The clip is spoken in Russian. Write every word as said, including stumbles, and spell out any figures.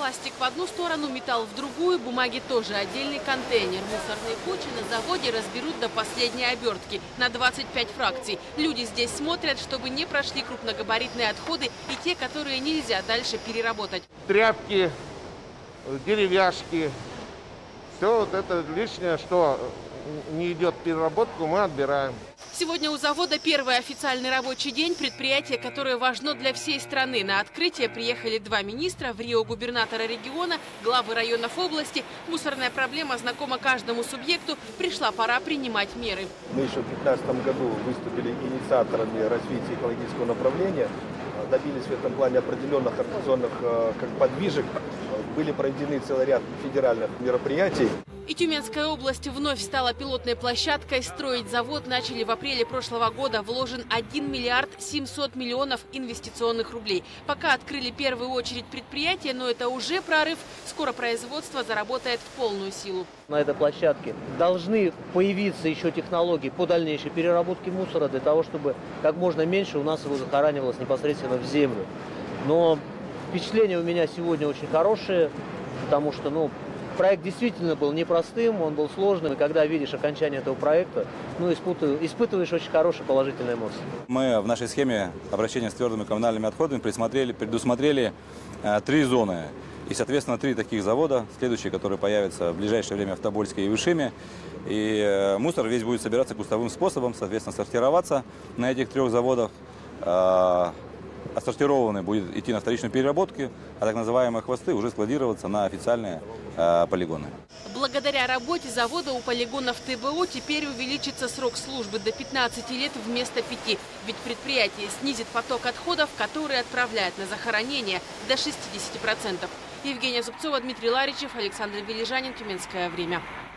Пластик в одну сторону, металл в другую, бумаги тоже отдельный контейнер. Мусорные кучи на заводе разберут до последней обертки на двадцать пять фракций. Люди здесь смотрят, чтобы не прошли крупногабаритные отходы и те, которые нельзя дальше переработать. Тряпки, деревяшки, все вот это лишнее, что не идет в переработку, мы отбираем. Сегодня у завода первый официальный рабочий день, предприятие, которое важно для всей страны. На открытие приехали два министра, в Рио губернатора региона, главы районов области. Мусорная проблема знакома каждому субъекту. Пришла пора принимать меры. Мы еще в две тысячи пятнадцатом году выступили инициаторами развития экологического направления. Добились в этом плане определенных организационных как подвижек. Были проведены целый ряд федеральных мероприятий. И Тюменская область вновь стала пилотной площадкой. Строить завод начали в апреле прошлого года. Вложен один миллиард семьсот миллионов инвестиционных рублей. Пока открыли первую очередь предприятия, но это уже прорыв. Скоро производство заработает в полную силу. На этой площадке должны появиться еще технологии по дальнейшей переработке мусора, для того, чтобы как можно меньше у нас его захоранивалось непосредственно в землю. Но впечатления у меня сегодня очень хорошие, потому что, ну, проект действительно был непростым, он был сложным, и когда видишь окончание этого проекта, ну, испытываешь очень хорошие положительные эмоции. Мы в нашей схеме обращения с твердыми коммунальными отходами предусмотрели, предусмотрели э, три зоны. И, соответственно, три таких завода, следующие, которые появятся в ближайшее время в Тобольске и Вышиме. И э, мусор весь будет собираться кустовым способом, соответственно, сортироваться на этих трех заводах. Э, Отсортированный будет идти на вторичную переработку, а так называемые хвосты уже складироваться на официальные э, полигоны. Благодаря работе завода у полигонов ТБО теперь увеличится срок службы до пятнадцати лет вместо пяти. Ведь предприятие снизит поток отходов, которые отправляют на захоронение, до шестидесяти процентов. Евгения Зубцова, Дмитрий Ларичев, Александр Вележанин, Тюменское время.